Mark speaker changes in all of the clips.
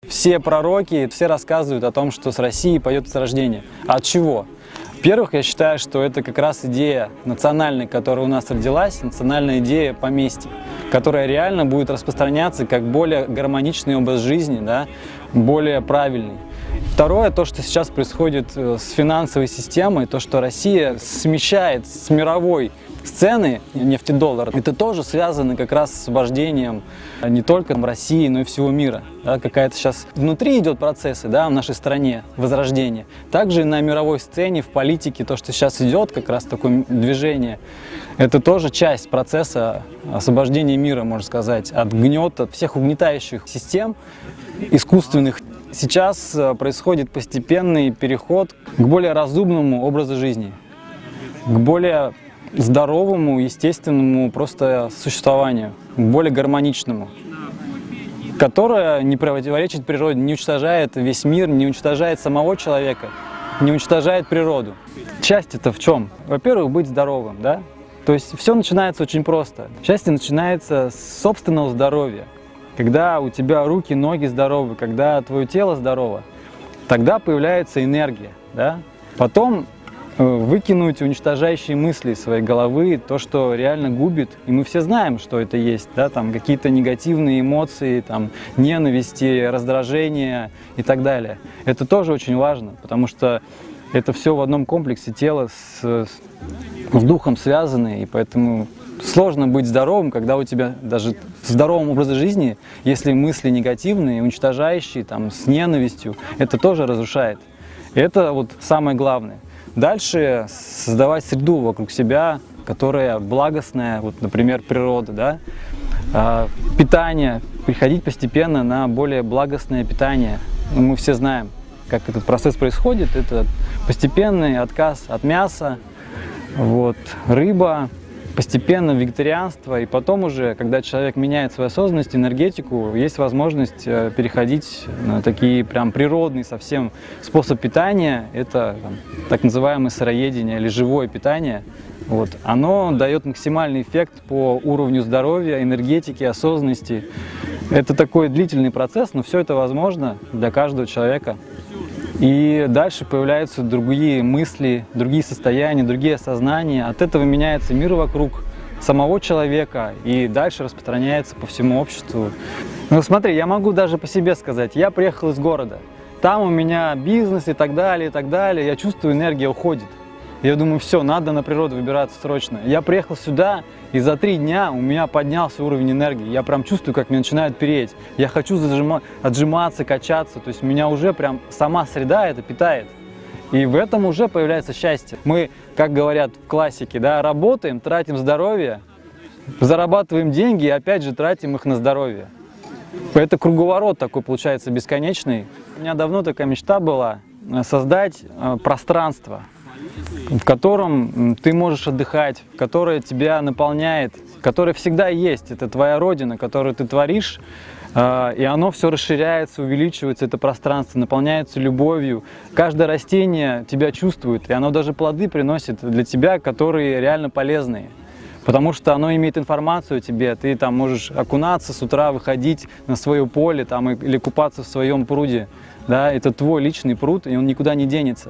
Speaker 1: Все пророки, все рассказывают о том, что с Россией пойдет возрождение. А от чего? Во-первых, я считаю, что это как раз идея национальная, которая у нас родилась, национальная идея поместья, которая реально будет распространяться как более гармоничный образ жизни, да, более правильный. Второе, то, что сейчас происходит с финансовой системой, то, что Россия смещает с мировой сцены нефтедоллара, это тоже связано как раз с освобождением не только России, но и всего мира. Да, какая-то сейчас внутри идет процессы, да, в нашей стране возрождения. Также на мировой сцене, в политике, то, что сейчас идет, как раз такое движение, это тоже часть процесса освобождения мира, можно сказать, от гнета, от всех угнетающих систем искусственных. Сейчас происходит постепенный переход к более разумному образу жизни, к более здоровому, естественному просто существованию, более гармоничному, которое не противоречит природе, не уничтожает весь мир, не уничтожает самого человека, не уничтожает природу. Счастье-то в чем? Во-первых, быть здоровым, да? То есть все начинается очень просто. Счастье начинается с собственного здоровья. Когда у тебя руки, ноги здоровы, когда твое тело здорово, тогда появляется энергия, да? Потом выкинуть уничтожающие мысли из своей головы, то, что реально губит. И мы все знаем, что это есть, да? Там какие-то негативные эмоции, там, ненависти, раздражения и так далее. Это тоже очень важно, потому что это все в одном комплексе, тело с духом связаны, и поэтому сложно быть здоровым, когда у тебя даже в здоровом образе жизни, если мысли негативные, уничтожающие, там, с ненавистью, это тоже разрушает. И это вот самое главное. Дальше создавать среду вокруг себя, которая благостная, вот, например, природа, да? Питание, переходить постепенно на более благостное питание. Мы все знаем, как этот процесс происходит. Это постепенный отказ от мяса, вот, рыба, постепенно вегетарианство, и потом уже, когда человек меняет свою осознанность, энергетику, есть возможность переходить на такие прям природный совсем способ питания. Это так называемое сыроедение или живое питание. Вот. Оно дает максимальный эффект по уровню здоровья, энергетики, осознанности. Это такой длительный процесс, но все это возможно для каждого человека. И дальше появляются другие мысли, другие состояния, другие осознания. От этого меняется мир вокруг самого человека и дальше распространяется по всему обществу. Ну смотри, я могу даже по себе сказать. Я приехал из города, там у меня бизнес и так далее, и так далее. Я чувствую, энергия уходит. Я думаю, все, надо на природу выбираться срочно. Я приехал сюда, и за 3 дня у меня поднялся уровень энергии. Я прям чувствую, как меня начинает переть. Я хочу отжиматься, качаться. То есть меня уже прям сама среда это питает. И в этом уже появляется счастье. Мы, как говорят в классике, да, работаем, тратим здоровье, зарабатываем деньги и опять же тратим их на здоровье. Это круговорот такой получается бесконечный. У меня давно такая мечта была создать пространство, в котором ты можешь отдыхать, которое тебя наполняет, которое всегда есть. Это твоя родина, которую ты творишь, и оно все расширяется, увеличивается, это пространство, наполняется любовью. Каждое растение тебя чувствует, и оно даже плоды приносит для тебя, которые реально полезные. Потому что оно имеет информацию о тебе, ты там можешь окунаться с утра, выходить на свое поле там, или купаться в своем пруде. Да, это твой личный пруд, и он никуда не денется.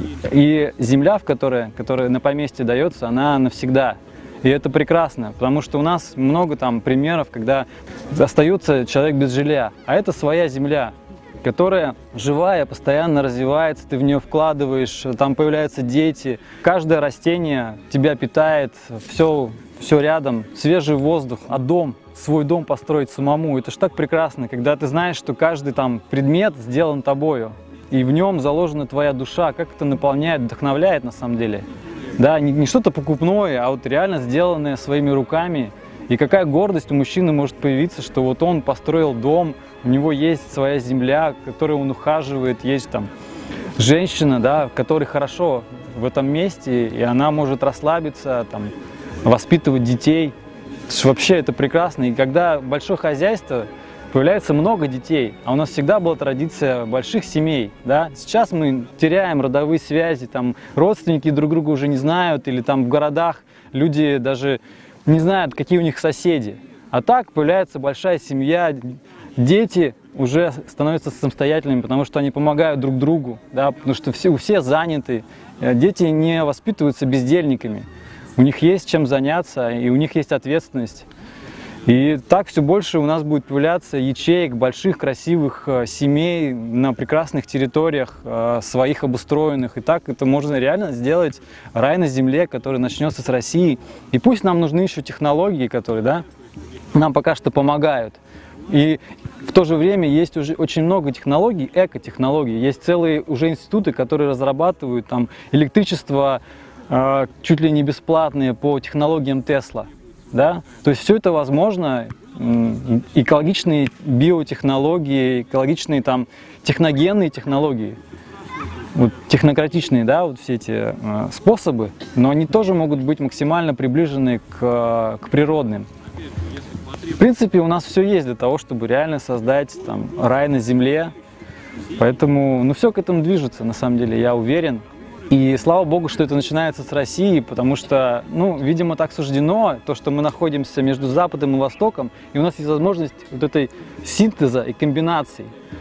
Speaker 1: И земля, которая на поместье дается, она навсегда. И это прекрасно, потому что у нас много там примеров, когда остается человек без жилья. А это своя земля, которая живая, постоянно развивается, ты в нее вкладываешь, там появляются дети. Каждое растение тебя питает, все рядом, свежий воздух, а дом, свой дом построить самому. Это ж так прекрасно, когда ты знаешь, что каждый там предмет сделан тобою, и в нем заложена твоя душа, как это наполняет, вдохновляет на самом деле. Да, не что-то покупное, а вот реально сделанное своими руками. И какая гордость у мужчины может появиться, что вот он построил дом, у него есть своя земля, которой он ухаживает, есть там женщина, да, которой хорошо в этом месте, и она может расслабиться, там, воспитывать детей. Вообще это прекрасно. И когда большое хозяйство, появляется много детей, а у нас всегда была традиция больших семей, да? Сейчас мы теряем родовые связи, там родственники друг друга уже не знают, или там в городах люди даже не знают, какие у них соседи. А так появляется большая семья, дети уже становятся самостоятельными, потому что они помогают друг другу, да, потому что все заняты. Дети не воспитываются бездельниками. У них есть чем заняться, и у них есть ответственность. И так все больше у нас будет появляться ячеек, больших, красивых семей на прекрасных территориях, своих обустроенных. И так это можно реально сделать рай на земле, который начнется с России. И пусть нам нужны еще технологии, которые, да, нам пока что помогают. И в то же время есть уже очень много технологий, экотехнологий. Есть целые уже институты, которые разрабатывают там электричество чуть ли не бесплатное по технологиям Тесла. Да? То есть все это возможно, экологичные биотехнологии, экологичные там техногенные технологии, вот, технократичные, да, вот все эти способы, но они тоже могут быть максимально приближены к природным. В принципе, у нас все есть для того, чтобы реально создать там рай на земле, поэтому, ну, все к этому движется, на самом деле, я уверен. И слава Богу, что это начинается с России, потому что, ну, видимо, так суждено, то, что мы находимся между Западом и Востоком, и у нас есть возможность вот этой синтеза и комбинации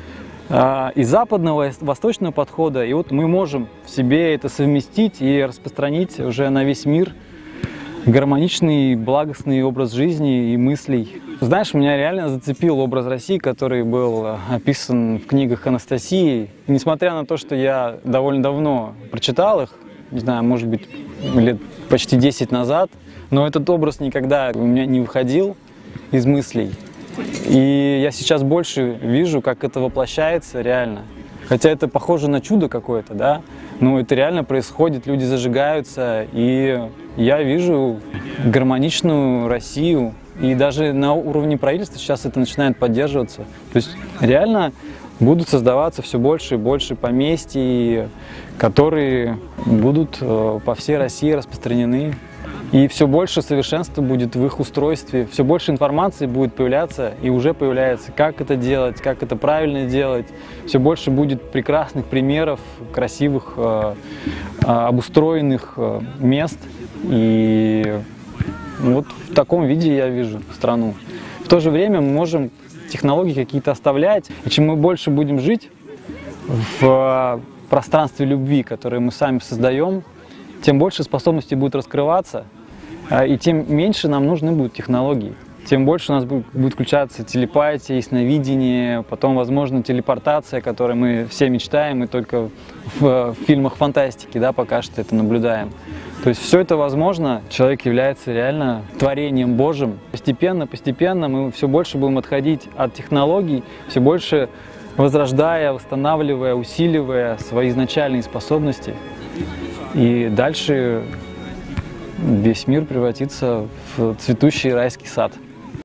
Speaker 1: и западного, и восточного подхода, и вот мы можем в себе это совместить и распространить уже на весь мир гармоничный, благостный образ жизни и мыслей. Знаешь, меня реально зацепил образ России, который был описан в книгах Анастасии. И несмотря на то, что я довольно давно прочитал их, не знаю, может быть, лет почти 10 назад, но этот образ никогда у меня не выходил из мыслей. И я сейчас больше вижу, как это воплощается реально. Хотя это похоже на чудо какое-то, да, но это реально происходит, люди зажигаются, и я вижу гармоничную Россию, и даже на уровне правительства сейчас это начинает поддерживаться. То есть реально будут создаваться все больше и больше поместий, которые будут по всей России распространены. И все больше совершенства будет в их устройстве, все больше информации будет появляться и уже появляется, как это делать, как это правильно делать. Все больше будет прекрасных примеров, красивых, обустроенных мест. И вот в таком виде я вижу страну. В то же время мы можем технологии какие-то оставлять. И чем мы больше будем жить в пространстве любви, которое мы сами создаем, тем больше способностей будет раскрываться, и тем меньше нам нужны будут технологии. Тем больше у нас будет включаться телепатия, ясновидение, потом, возможно, телепортация, о которой мы все мечтаем, и только в фильмах фантастики, да, пока что это наблюдаем. То есть все это возможно, человек является реально творением Божьим. Постепенно мы все больше будем отходить от технологий, все больше возрождая, восстанавливая, усиливая свои изначальные способности. И дальше весь мир превратится в цветущий райский сад.